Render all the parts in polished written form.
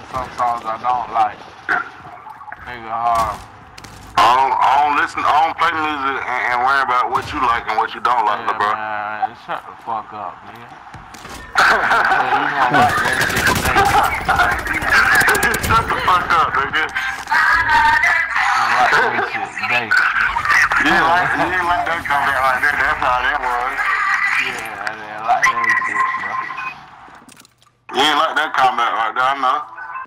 some songs I don't like. Nigga hard. I don't listen, I don't play music and worry about what you like and what you don't like, Yeah, bro. man, shut the fuck up, nigga. You gonna like that shit today. Shut the fuck up, nigga. You like that shit today. You ain't like that comeback like that, that's how that was. Yeah, I didn't like that shit, bro. You ain't like that comeback like that, I know.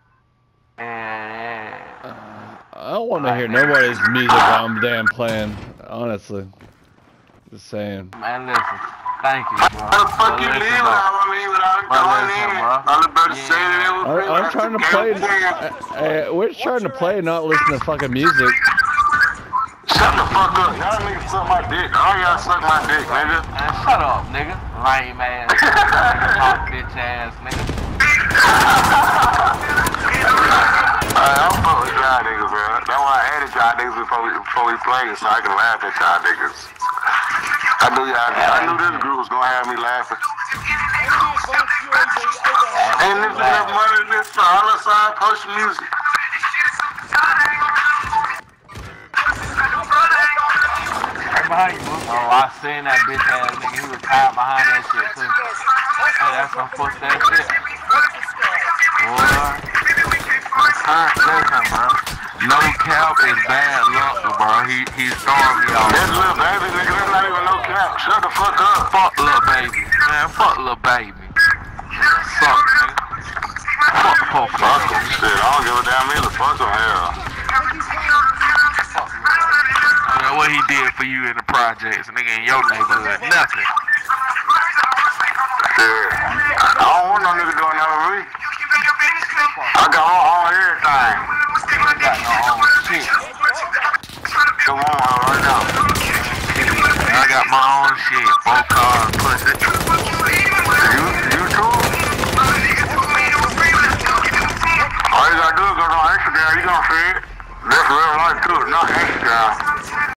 Yeah. I don't want to hear nobody's music I'm damn playing, honestly. Just saying. Man, listen. Thank you, bro. How the fuck you leave without going in? All the brothers say that it was free. I'm trying to play. We're trying to play, not listen to fucking music. Shut the fuck up. Y'all niggas suck my dick. All y'all suck my dick, nigga. Man, shut up, nigga. Lame ass. Talk bitch ass, nigga. I'm fuck with y'all niggas, man. That's why I added y'all niggas before we played, so I can laugh at y'all niggas. I knew this group was gonna have me laughing. And this is enough money in this for all outside post music. Behind you, oh, I seen that bitch ass nigga. He was tied behind that shit too. Hey, that's some push that shit. Boy, listen, bro. No cap is bad luck, bro. He's throwing me off. That's little baby, nigga. That's not even no cap. Shut the fuck up. Fuck little baby, man. Fuck little baby. Fuck, nigga. Fuck him. Shit, I don't give a damn either. Fuck him, hell. What he did for you in the projects, nigga, in your neighborhood, nothing. Shit, I don't want no nigga doing that with me. I got all everything. You got no own shit. Come on, right now. I got my own shit, 4 cars, pussy. You too? All you gotta do is go on Instagram, you gonna see it. That's real life too, not Instagram.